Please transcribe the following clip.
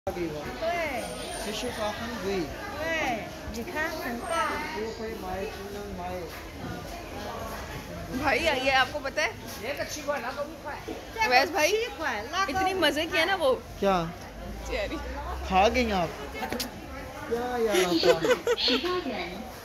给我， 对其实它很贵， 对，你看很大。 不会买只能买。 भाई ये आपको पता है ये का 7 块，那个5块。 अवैस भाई 7块，那个 इतनी मजे किया ना वो क्या चेरी खा गई आप? क्या यार आपका?